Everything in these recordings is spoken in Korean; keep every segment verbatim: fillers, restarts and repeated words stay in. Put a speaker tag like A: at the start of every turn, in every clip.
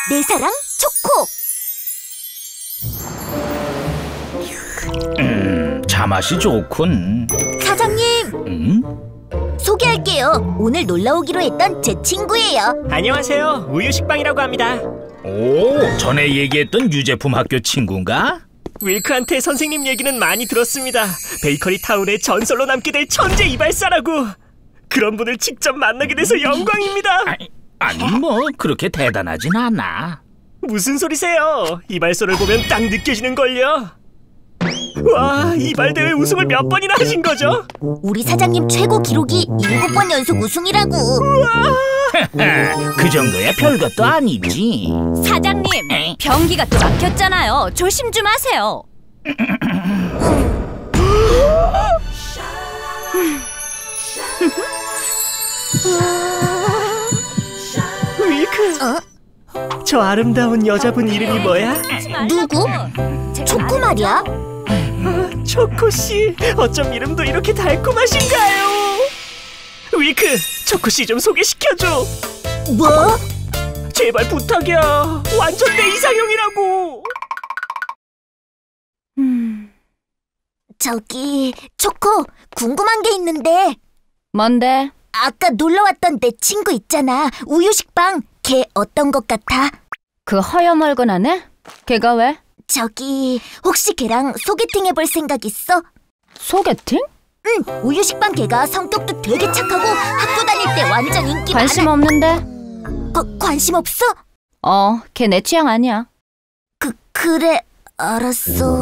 A: 내 사랑 초코.
B: 음, 차맛이 좋군.
A: 사장님,
B: 음?
A: 소개할게요. 오늘 놀러 오기로 했던 제 친구예요.
C: 안녕하세요. 우유식빵이라고 합니다.
B: 오, 전에 얘기했던 유제품 학교 친구인가?
C: 윌크한테 선생님 얘기는 많이 들었습니다. 베이커리 타운의 전설로 남게 될 천재 이발사라고. 그런 분을 직접 만나게 돼서 영광입니다.
B: 아니, 아니 뭐 그렇게 대단하진 않아.
C: 무슨 소리세요? 이발소를 보면 딱 느껴지는걸요. 와, 이발대회 우승을 몇 번이나 하신 거죠?
A: 우리 사장님 최고 기록이 일곱 번 연속 우승이라고.
B: 그 정도야 별것도 아니지.
D: 사장님,
B: 에이?
D: 변기가 또 막혔잖아요. 조심 좀 하세요.
C: 윌크,
A: 어?
C: 저 아름다운 여자분 이름이 뭐야?
A: 누구? 초코 말이야?
C: 초코씨, 어쩜 이름도 이렇게 달콤하신가요? 윌크, 초코씨 좀 소개시켜줘.
A: 뭐?
C: 제발 부탁이야. 완전 내 이상형이라고.
D: 음,
A: 저기 초코, 궁금한 게 있는데.
D: 뭔데?
A: 아까 놀러 왔던 내 친구 있잖아, 우유식빵. 걔 어떤 것 같아?
D: 그 허여멀건 하네? 걔가 왜?
A: 저기 혹시 걔랑 소개팅 해볼 생각 있어?
D: 소개팅?
A: 응, 우유식빵 걔가 성격도 되게 착하고 학교 다닐 때 완전 인기
D: 관심
A: 많아.
D: 없는데?
A: 거, 관심 없어?
D: 어, 걔 내 취향 아니야.
A: 그, 그래, 알았어.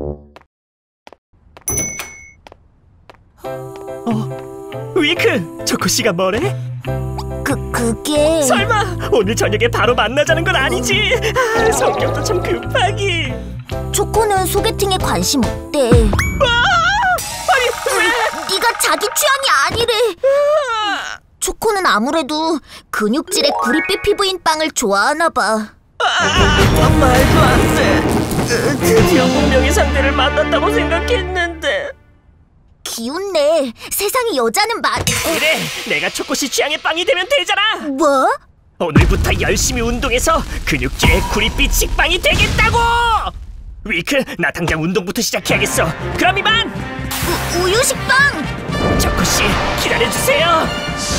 C: 어, 윌크, 초코씨가 뭐래?
A: 그, 그게...
C: 설마 오늘 저녁에 바로 만나자는 건 아니지? 아, 성격도 참 급하기.
A: 초코는 소개팅에 관심 없대.
C: 아니, 왜?
A: 네가 자기 취향이 아니래. 초코는 아무래도 근육질의 구릿빛 피부인 빵을 좋아하나 봐.
C: 아, 말도 안 돼. 드디어 운명의 상대를 만났다고 생각했는데.
A: 기운내. 세상에 여자는 많...
C: 그래, 내가 초코씨 취향의 빵이 되면 되잖아.
A: 뭐?
C: 오늘부터 열심히 운동해서 근육질의 구릿빛 식빵이 되겠다고. 윌크, 나 당장 운동부터 시작해야겠어. 그럼 이만.
A: 우, 우유식빵!
C: 초코씨, 기다려주세요.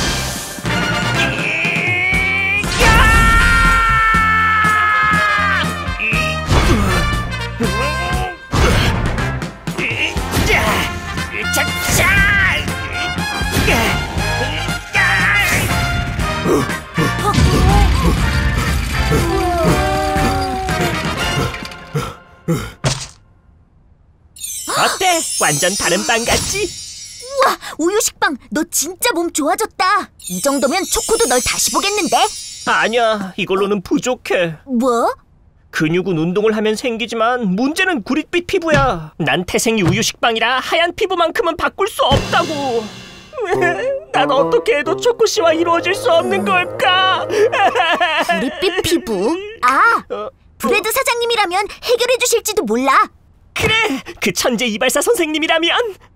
C: 어때? 완전 다른 빵 같지?
A: 우와, 우유식빵, 너 진짜 몸 좋아졌다. 이 정도면 초코도 널 다시 보겠는데?
C: 아니야, 이걸로는 부족해.
A: 뭐?
C: 근육은 운동을 하면 생기지만 문제는 구릿빛 피부야. 난 태생이 우유식빵이라 하얀 피부만큼은 바꿀 수 없다고. 난 어떻게 해도 초코씨와 이루어질 수 없는 걸까?
A: 구릿빛 피부? 아, 브레드 사장님이라면 해결해 주실지도 몰라.
C: 그래, 그 천재 이발사 선생님이라면.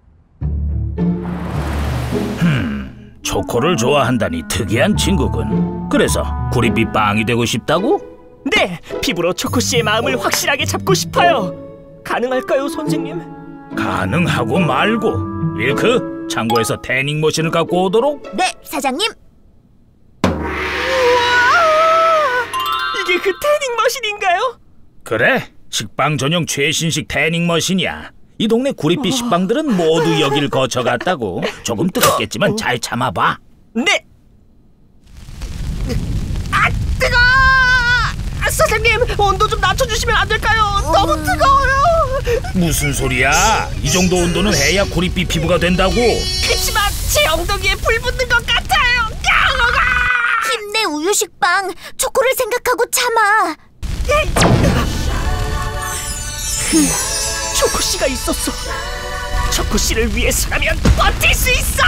B: 음, 초코를 좋아한다니 특이한 친구군. 그래서 구릿빛 빵이 되고 싶다고?
C: 네, 피부로 초코씨의 마음을 확실하게 잡고 싶어요. 가능할까요, 선생님?
B: 가능하고 말고. 윌크, 창고에서 태닝 머신을 갖고 오도록.
A: 네, 사장님.
C: 이게 그 태닝 머신인가요?
B: 그래, 식빵 전용 최신식 태닝 머신이야. 이 동네 구릿빛 식빵들은 모두 여길 거쳐갔다고. 조금 뜨겁겠지만 잘 참아봐.
C: 네. 아, 뜨거! 아, 선생님, 온도 좀 낮춰주시면 안 될까요? 너무 뜨거워요.
B: 무슨 소리야? 이 정도 온도는 해야 구릿빛 피부가 된다고.
C: 그치만 제 엉덩이에 불 붙는 것 같아요.
A: 힘내, 우유식빵. 초코를 생각하고 참아.
C: 초코씨가 있었어. 초코씨를 위해서라면 버틸 수 있어.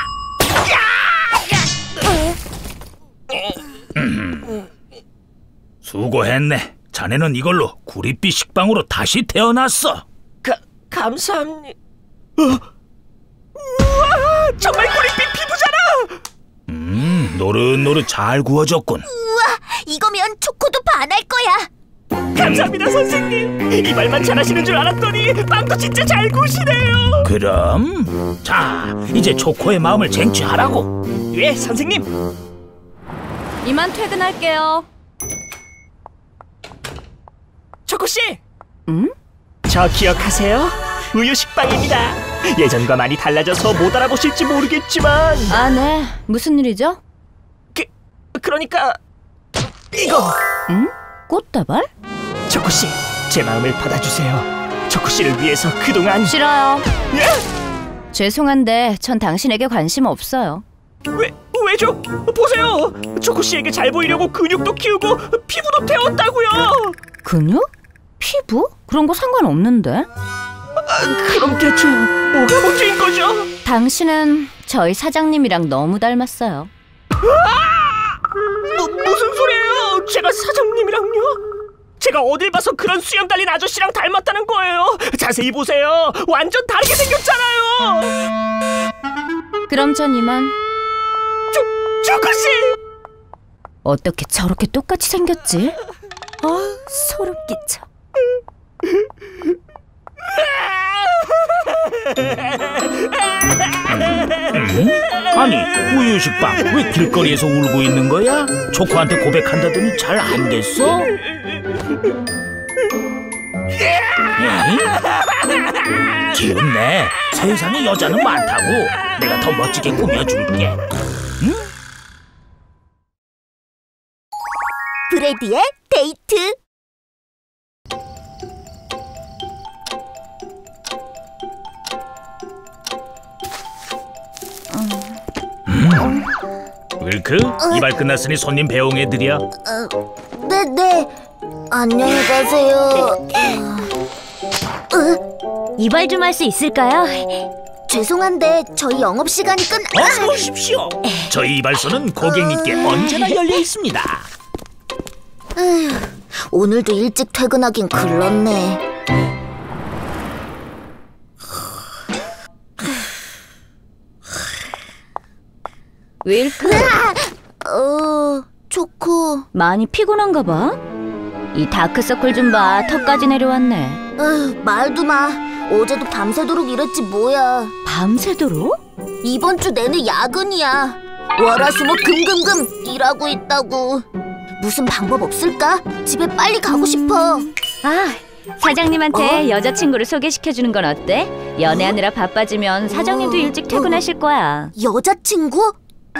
B: 수고했네. 자네는 이걸로 구릿빛 식빵으로 다시 태어났어.
C: 가, 감사합니다. 어? 우와, 정말 구릿빛 피부잖아.
B: 음, 노릇노릇 잘 구워졌군.
A: 우와, 이거면 초코도 반할 늘어날 거야.
C: 감사합니다, 선생님. 이 말만 잘하시는 줄 알았더니 빵도 진짜 잘 구우시네요.
B: 그럼 자, 이제 초코의 마음을 쟁취하라고.
C: 예, 선생님.
D: 이만 퇴근할게요.
C: 초코씨.
D: 응?
C: 저 기억하세요? 우유 식빵입니다. 예전과 많이 달라져서 못 알아보실지 모르겠지만
D: 아, 네. 무슨 일이죠?
C: 그, 그러니까 이거.
D: 응? 꽃다발?
C: 초코씨, 제 마음을 받아주세요. 초코씨를 위해서 그동안.
D: 싫어요.
C: 예?
D: 죄송한데 전 당신에게 관심 없어요.
C: 왜, 왜죠? 보세요. 초코씨에게 잘 보이려고 근육도 키우고 피부도 태웠다고요.
D: 근육? 피부? 그런 거 상관없는데.
C: 아, 그럼 대체 뭐가 문제인 거죠?
D: 당신은 저희 사장님이랑 너무 닮았어요.
C: 뭐, 무슨 소리예요? 제가 사장님이랑요? 제가 어딜 봐서 그런 수염 달린 아저씨랑 닮았다는 거예요? 자세히 보세요. 완전 다르게 생겼잖아요.
D: 그럼 전 이만.
C: 초, 초코씨!
D: 어떻게 저렇게 똑같이 생겼지? 아, 소름 끼쳐.
B: 아니, 우유 식빵 왜 길거리에서 울고 있는 거야? 초코한테 고백한다더니 잘 안 됐어? 에이? 기운내. 세상에 여자는 많다고. 내가 더 멋지게 꾸며줄게. 응?
A: 브래디의 데이트.
B: 윌크, 이발 끝났으니 손님 배웅해드려.
A: 어, 네, 네. 안녕히 가세요. 어,
E: 이발 좀 할 수 있을까요?
A: 죄송한데 저희 영업 시간이 끝.
B: 어서 오십시오. 저희 이발소는 고객님께 언제나 열려 있습니다.
A: 에휴, 오늘도 일찍 퇴근하긴 글렀네.
D: 윌크,
A: 어, 초코.
D: 많이 피곤한가 봐. 이 다크서클 좀 봐. 턱까지 내려왔네.
A: 에휴, 말도 마. 어제도 밤새도록 일했지 뭐야.
D: 밤새도록?
A: 이번 주 내내 야근이야. 월화수목 금금금 일하고 있다고. 무슨 방법 없을까? 집에 빨리 가고 싶어.
E: 아, 사장님한테
A: 어?
E: 여자친구를 소개시켜주는 건 어때? 연애하느라 바빠지면 사장님도
A: 어,
E: 일찍 퇴근하실 거야.
A: 여자친구?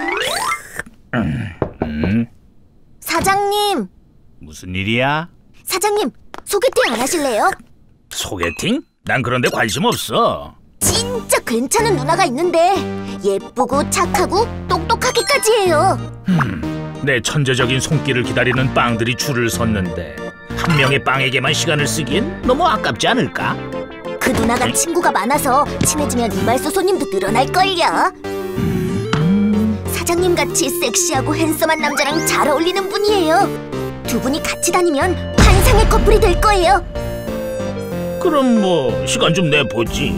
B: 음,
A: 사장님,
B: 무슨 일이야?
A: 사장님 소개팅 안 하실래요?
B: 소개팅? 난 그런데 관심 없어.
A: 진짜 괜찮은 누나가 있는데 예쁘고 착하고 똑똑하기까지 해요.
B: 내 천재적인 손길을 기다리는 빵들이 줄을 섰는데 한 명의 빵에게만 시간을 쓰기엔 너무 아깝지 않을까?
A: 그 누나가 친구가 많아서 친해지면 이발소 손님도 늘어날걸요. 사장님같이 섹시하고 핸섬한 남자랑 잘 어울리는 분이에요. 두 분이 같이 다니면 환상의 커플이 될 거예요.
B: 그럼 뭐 시간 좀 내보지.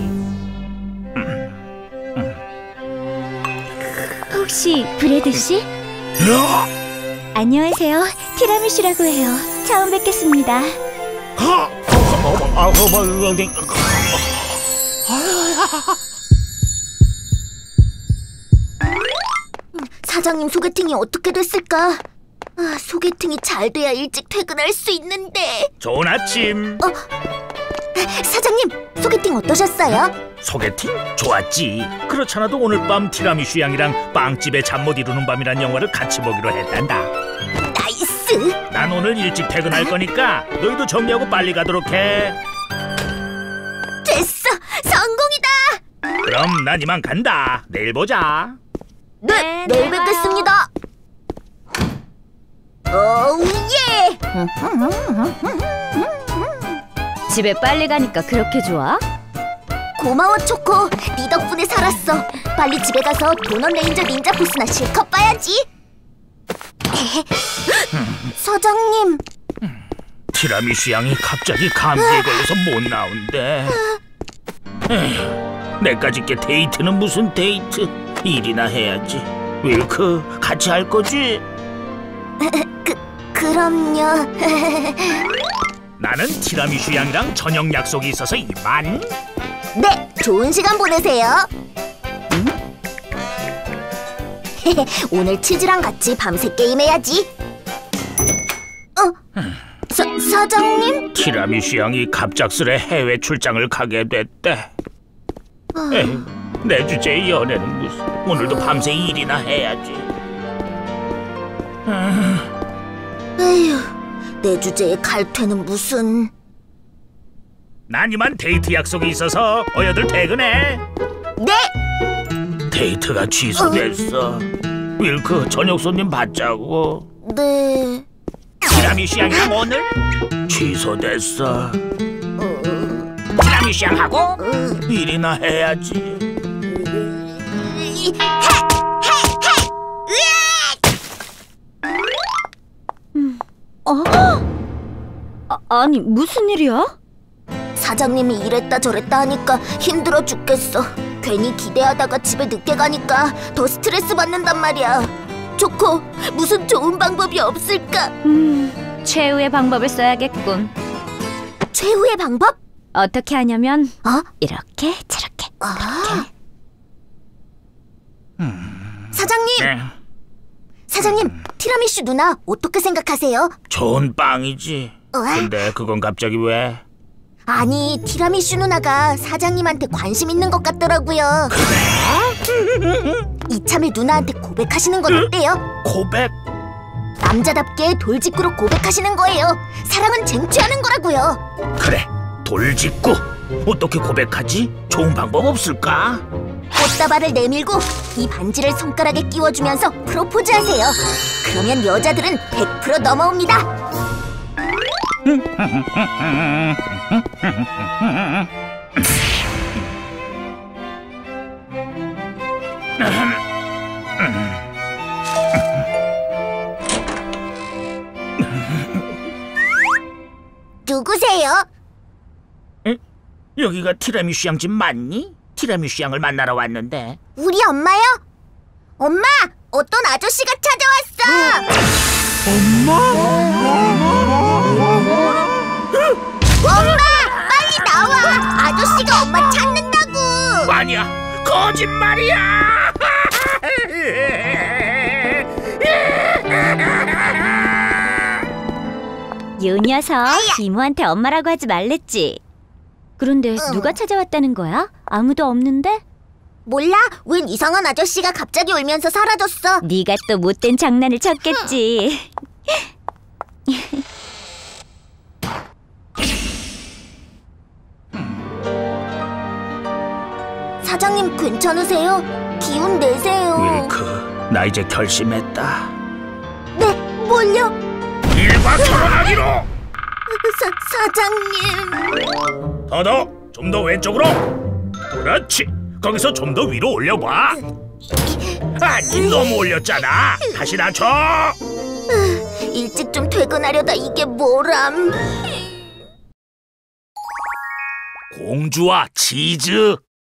E: 혹시 브래드 씨?
B: 야!
E: 안녕하세요. 티라미슈라고 해요. 처음 뵙겠습니다.
A: 사장님 소개팅이 어떻게 됐을까? 아, 소개팅이 잘 돼야 일찍 퇴근할 수 있는데.
B: 좋은 아침.
A: 사장님, 소개팅 어떠셨어요?
B: 소개팅? 좋았지. 그렇잖아도 오늘 밤 티라미슈 양이랑 빵집에 잠 못 이루는 밤이란 영화를 같이 보기로 했단다.
A: 나이스!
B: 난 오늘 일찍 퇴근할 거니까 너희도 정리하고 빨리 가도록 해.
A: 됐어! 성공이다!
B: 그럼 난 이만 간다. 내일 보자.
A: 네,
E: 네,
A: 내일
E: 내일
A: 뵙겠습니다. 오우 예!
D: 집에 빨리 가니까 그렇게 좋아?
A: 고마워 초코. 네 덕분에 살았어. 빨리 집에 가서 도넛 레인저 닌자 보스나 실컷 봐야지. 사장님,
B: 티라미슈 양이 갑자기 감기에 걸려서 못 나온대. 에휴, 내까짓게 데이트는 무슨 데이트. 일이나 해야지. 윌크, 같이 할 거지?
A: 그럼요.
B: 나는 티라미슈 양이랑 저녁 약속이 있어서 이만.
A: 네, 좋은 시간 보내세요. 응? 오늘 치즈랑 같이 밤새 게임해야지. 어? 사, 사장님?
B: 티라미슈 양이 갑작스레 해외 출장을 가게 됐대.
A: 어...
B: 에휴, 내 주제의 연애는 무슨. 오늘도 밤새 일이나 해야지.
A: 에휴, 내 주제의 칼퇴는 무슨...
B: 난 이만 데이트 약속이 있어서 어여들 퇴근해.
A: 네!
B: 데이트가 취소됐어. 어? 윌크, 저녁 손님 받자고.
A: 네...
B: 티라미슈 양이랑 오늘 취소됐어.
A: 어...
B: 티라미슈 양하고
A: 어...
B: 일이나 해야지.
D: 어? 아, 아니 무슨 일이야?
A: 사장님이 이랬다 저랬다 하니까 힘들어 죽겠어. 괜히 기대하다가 집에 늦게 가니까 더 스트레스 받는단 말이야. 초코, 무슨 좋은 방법이 없을까?
D: 음, 최후의 방법을 써야겠군.
A: 최후의 방법?
D: 어떻게 하냐면
A: 어?
D: 이렇게 저렇게
A: 아.
B: 음...
A: 사장님!
B: 네.
A: 사장님, 티라미슈 누나 어떻게 생각하세요?
B: 좋은 빵이지.
A: 어?
B: 근데 그건 갑자기 왜?
A: 아니, 티라미슈 누나가 사장님한테 관심 있는 것 같더라고요.
B: 그래?
A: 이참에 누나한테 고백하시는 건 어때요?
B: 고백?
A: 남자답게 돌직구로 고백하시는 거예요. 사랑은 쟁취하는 거라고요.
B: 그래, 돌직구. 어떻게 고백하지? 좋은 방법 없을까?
A: 꽃다발을 내밀고 이 반지를 손가락에 끼워주면서 프로포즈하세요. 그러면 여자들은 백 퍼센트 넘어옵니다. 누구세요?
B: 응? 여기가 티라미슈 양 집 맞니? 티라미슈 양을 만나러 왔는데.
A: 우리 엄마요? 엄마! 어떤 아저씨가 찾아왔어!
B: 엄마?
A: 엄마! 빨리 나와! 아저씨가 엄마 찾는다고!
B: 아니야, 거짓말이야!
D: 요 녀석 이모한테 엄마라고 하지 말랬지. 그런데
A: 응.
D: 누가 찾아왔다는 거야? 아무도 없는데?
A: 몰라, 웬 이상한 아저씨가 갑자기 울면서 사라졌어.
D: 네가 또 못된 장난을 쳤겠지.
A: 사장님 괜찮으세요? 기운 내세요.
B: 윌크, 나 이제 결심했다.
A: 네, 뭘요?
B: 일과 결혼하기로!
A: 사, 사장님...
B: 더더, 좀 더 왼쪽으로! 그렇지! 거기서 좀 더 위로 올려봐! 아니, 너무 올렸잖아! 다시 낮춰!
A: 일찍 좀 퇴근하려다 이게 뭐람...
B: 공주와 치즈!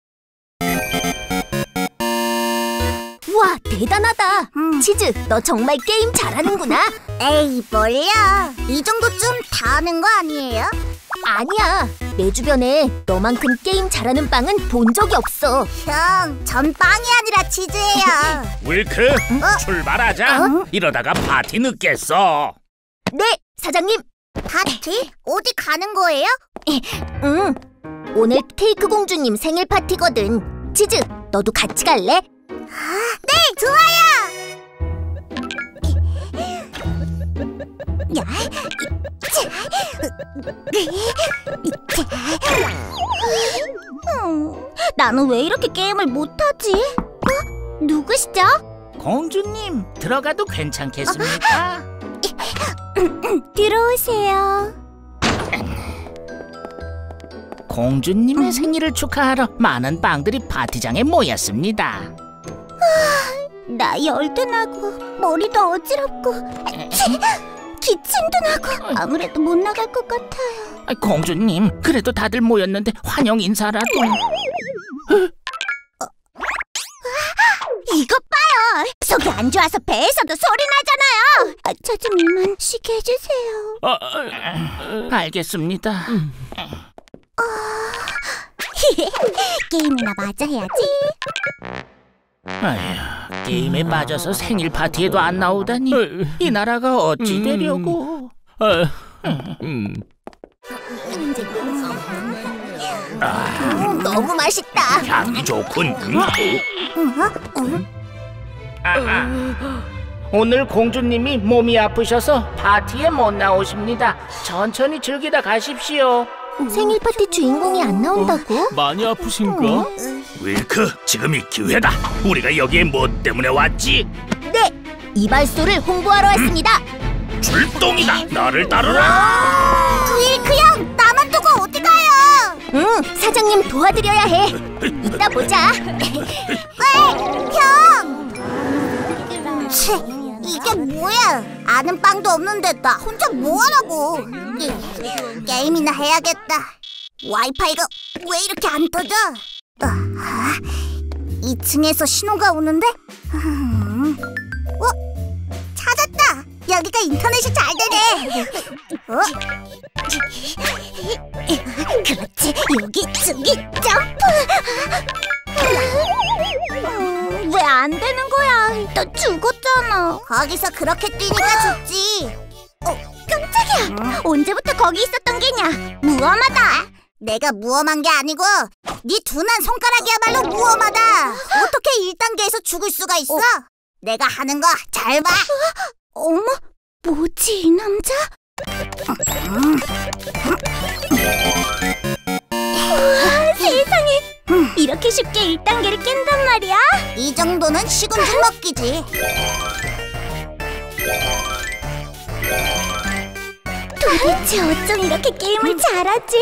A: 우와, 대단하다. 치즈, 너 정말 게임 잘하는구나. 에이, 뭘요. 이 정도쯤 다 아는 거 아니에요? 아니야, 내 주변에 너만큼 게임 잘하는 빵은 본 적이 없어. 형, 전 빵이 아니라 치즈예요.
B: 윌크,
A: 어?
B: 출발하자.
A: 어?
B: 이러다가 파티 늦겠어.
A: 네, 사장님. 파티? 어디 가는 거예요? 응, 오늘 테이크 공주님 생일 파티거든. 치즈, 너도 같이 갈래? 네, 좋아요. 야, 나는 왜 이렇게 게임을 못하지? 어? 누구시죠?
B: 공주님, 들어가도 괜찮겠습니까?
A: 들어오세요.
B: 공주님의 생일을 축하하러 많은 빵들이 파티장에 모였습니다.
A: 나 열도 나고 머리도 어지럽고 기침도 나고 아무래도 못 나갈 것 같아요.
B: 아, 공주님, 그래도 다들 모였는데 환영 인사라도.
A: 이것 봐요. 속이 안 좋아서 배에서도 소리 나잖아요. 아, 차주님만 쉬게 해주세요.
B: 아, 아, 알겠습니다.
A: 게임이나 마저 해야지.
B: 아휴, 게임에 빠져서 생일 파티에도 안 나오다니. 이 나라가 어찌 되려고.
C: 음.
A: 음, 너무 맛있다.
B: 향이 좋군. 아, 아. 오늘 공주님이 몸이 아프셔서 파티에 못 나오십니다. 천천히 즐기다 가십시오.
A: 생일 파티 주인공이 안 나온다고?
C: 많이 아프신가?
B: 윌크, 지금이 기회다. 우리가 여기에 뭐 때문에 왔지?
A: 네, 이발소를 홍보하러 왔습니다.
B: 출동이다. 나를 따르라.
A: 윌크 형, 나만 두고 어디 가요? 응, 사장님 도와드려야 해. 이따 보자. 왜, 형? 치, 이게 뭐야? 아는 빵도 없는데 나 혼자 뭐하라고? 게임이나 해야겠다. 와이파이가 왜 이렇게 안 터져? 아, 이 층에서 신호가 오는데? 음. 어? 찾았다! 여기가 인터넷이 잘 되네! 어? 그렇지, 여기, 저기, 점프! 음, 왜 안 되는 거야? 너 죽었잖아. 거기서 그렇게 뛰니까 죽지. 어, 깜짝이야. 음. 언제부터 거기 있었던 게냐? 무엄하다. 내가 무엄한 게 아니고 네 둔한 손가락이야말로 무엄하다. 어떻게 일 단계에서 죽을 수가 있어? 어. 내가 하는 거 잘 봐. 어머, 뭐지 이 남자? 음. 우와, 세상에. 음. 이렇게 쉽게 일 단계를 깬단 말이야? 이 정도는 식은 죽 먹기지. 도대체 어쩜 이렇게 게임을 잘하지?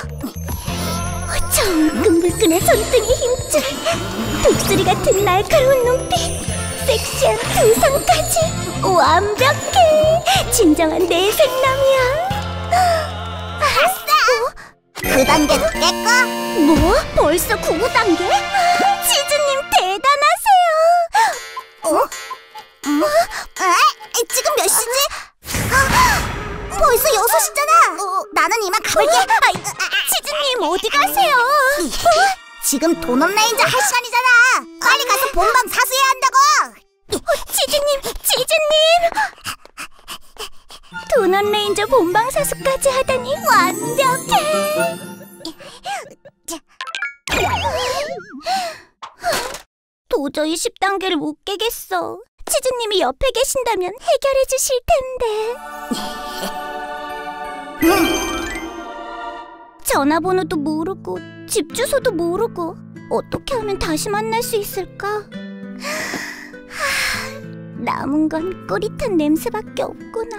A: 정근불끈한 손등의 힘줄, 독수리 같은 날카로운 눈빛, 섹시한 두상까지 완벽해! 진정한 내 생남이야. 아싸! 그 단계도 깼고? 뭐? 벌써 구 단계? 치즈님 대단하세요! 어? 음? 에? 지금 몇 시지? 벌써 여섯 시잖아! 어, 나는 이만 가볼게! 아, 치즈님 어디 가세요? 어? 지금 도넛 레인저 할 시간이잖아! 빨리 가서 본방 사수해야 한다고! 어, 치즈님! 치즈님! 도넛 레인저 본방 사수까지 하다니 완벽해! 도저히 십 단계를 못 깨겠어. 치즈님이 옆에 계신다면 해결해 주실 텐데. 음. 전화번호도 모르고 집 주소도 모르고 어떻게 하면 다시 만날 수 있을까? 하, 남은 건 꼬릿한 냄새밖에 없구나.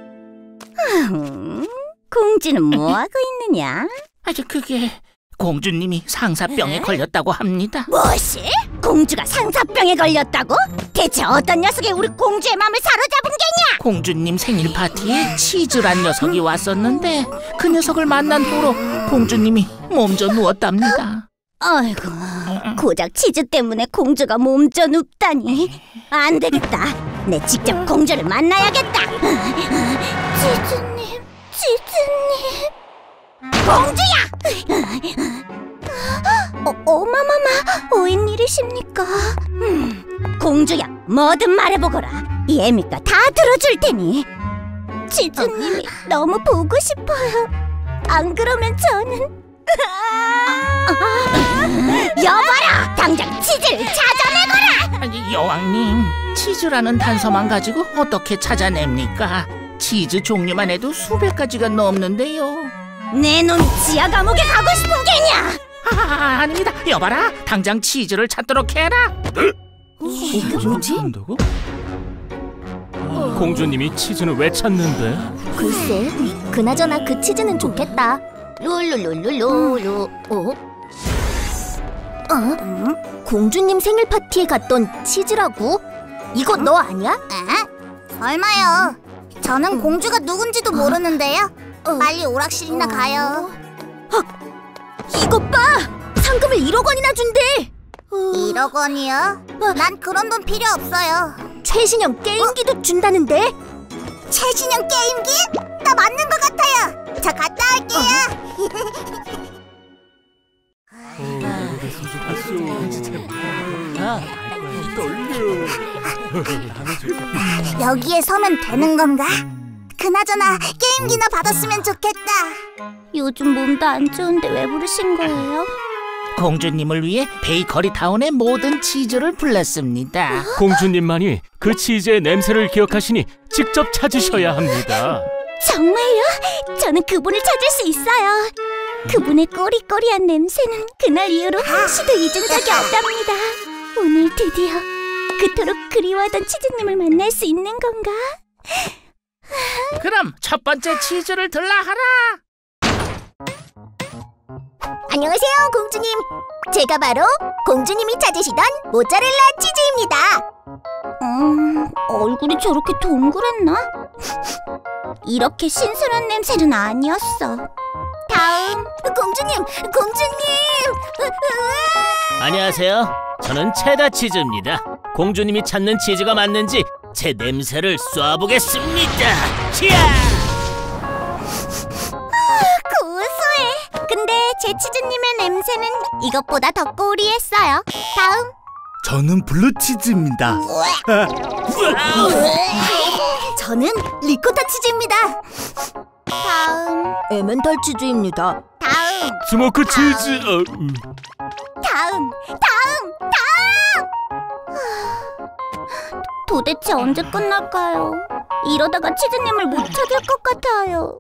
A: 음, 공주는 뭐하고 있느냐?
B: 아주 그게 공주님이 상사병에 걸렸다고 합니다.
A: 무엇이? 공주가 상사병에 걸렸다고? 대체 어떤 녀석이 우리 공주의 마음을 사로잡은 게냐?
B: 공주님 생일 파티에 치즈란 녀석이 왔었는데 그 녀석을 만난 후로 공주님이 몸져 누웠답니다.
A: 아이고, 고작 치즈 때문에 공주가 몸져 눕다니. 안 되겠다. 내 직접 공주를 만나야겠다. 치즈님, 치즈님. 공주야! 어, 어마마마, 웬일이십니까? 음, 공주야, 뭐든 말해보거라. 이 애미가 다 들어줄 테니. 치즈님이 어. 너무 보고 싶어요. 안 그러면 저는... 여봐라! 당장 치즈를 찾아내거라!
B: 아니, 여왕님, 치즈라는 단서만 가지고 어떻게 찾아냅니까? 치즈 종류만 해도 수백 가지가 넘는데요.
A: 내 놈이 지하 감옥에 가고 싶은 게냐?
B: 아, 아닙니다. 여봐라, 당장 치즈를 찾도록 해라.
C: 이게 뭐지? 공주님이 치즈는 왜 찾는데?
A: 글쎄, 그나저나 그 치즈는 좋겠다. 룰루룰루루루. 어? 어? 공주님 생일 파티에 갔던 치즈라고? 이거 너 아니야? 에? 설마요. 저는 공주가 누군지도 모르는데요. 빨리 오락실이나 가요. 어, 이것 봐! 상금을 일억 원이나 준대! 일억 원이요? 난 그런 돈 필요 없어요. 최신형 게임기도 준다는데? 최신형 게임기? 나 맞는 것 같아요. 저 갔다 올게요. 여기에 서면 되는 건가? 그나저나 게임기나 받았으면 좋겠다.
D: 요즘 몸도 안 좋은데 왜 부르신 거예요?
F: 공주님을 위해 베이커리 타운의 모든 치즈를 불렀습니다.
C: 공주님만이 그 치즈의 냄새를 기억하시니 직접 찾으셔야 합니다.
D: 정말요? 저는 그분을 찾을 수 있어요. 그분의 꼬리꼬리한 냄새는 그날 이후로 한시도 잊은 적이 없답니다. 오늘 드디어 그토록 그리워하던 치즈님을 만날 수 있는 건가?
F: 그럼 첫 번째 치즈를 들라하라.
A: 안녕하세요, 공주님. 제가 바로 공주님이 찾으시던 모짜렐라 치즈입니다.
D: 음, 얼굴이 저렇게 동그랬나? 이렇게 신선한 냄새는 아니었어.
A: 다음, 공주님, 공주님.
C: 안녕하세요. 저는 체다 치즈입니다. 공주님이 찾는 치즈가 맞는지 제 냄새를 쏴보겠습니다. 치아!
A: 고소해. 근데 제 치즈님의 냄새는 이것보다 더 꼬리했어요. 다음.
G: 저는 블루치즈입니다.
A: 저는 리코타 치즈입니다. 다음. 에멘탈 치즈입니다. 다음.
C: 스모크 치즈. 어, 음.
A: 다음. 다음. 다음.
D: 도대체 언제 끝날까요? 이러다가 치즈님을 못 찾을 것 같아요.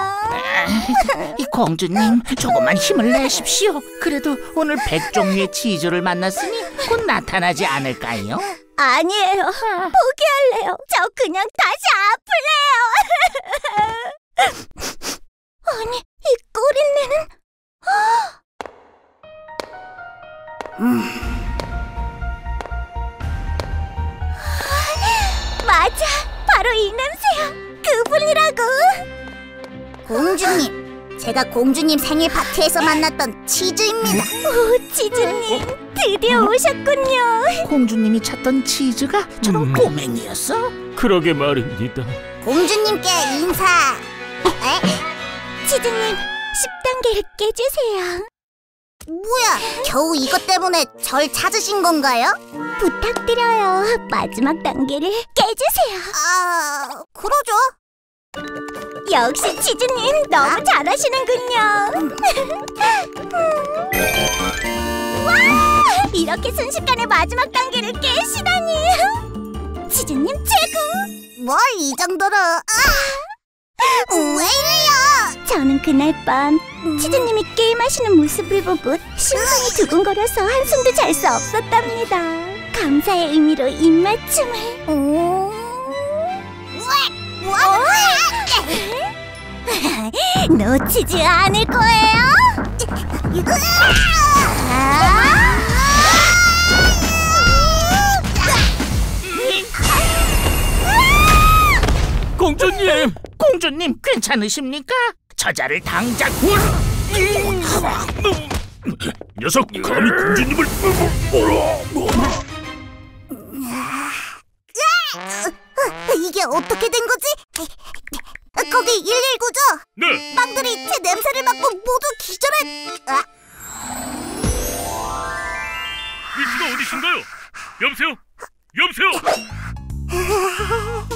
F: 이 공주님, 조금만 힘을 내십시오. 그래도 오늘 백 종류의 치즈를 만났으니 곧 나타나지 않을까요?
A: 아니에요. 포기할래요. 저 그냥 다시 아플래요.
D: 아니, 이 꼬린내는...
A: 음. 맞아, 바로 이 냄새야. 그분이라고. 공주님, 제가 공주님 생일 파티에서 만났던 치즈입니다.
D: 오, 치즈님, 드디어 오셨군요.
F: 공주님이 찾던 치즈가 저런
C: 음.
F: 꼬맹이였어?
C: 그러게 말입니다.
A: 공주님께 인사.
D: 치즈님, 십 단계를 깨주세요.
A: 뭐야, 겨우 이것 때문에 절 찾으신 건가요?
D: 부탁드려요. 마지막 단계를 깨주세요.
A: 아, 그러죠.
D: 역시 치즈님, 너무 잘하시는군요. 와! 이렇게 순식간에 마지막 단계를 깨시다니. 치즈님 최고.
A: 뭘 이 정도로. 아! 왜 이래요?
D: 저는 그날 밤 치즈님이 게임하시는 모습을 보고 심장이 두근거려서 한숨도 잘 수 없었답니다. 감사의 의미로 입맞춤을.
A: 오. 뭐?
D: 놓치지 않을 거예요.
C: 공주님!
F: 공주님, 괜찮으십니까? 저자를 당장...
B: 녀석, 감히 공주님을...
A: 이게 어떻게 된 거지? 거기 일일구죠?
B: 네!
A: 빵들이 제 냄새를 맡고 모두 기절했... 아.
B: 위치가 어디신가요? 여보세요? 여보세요?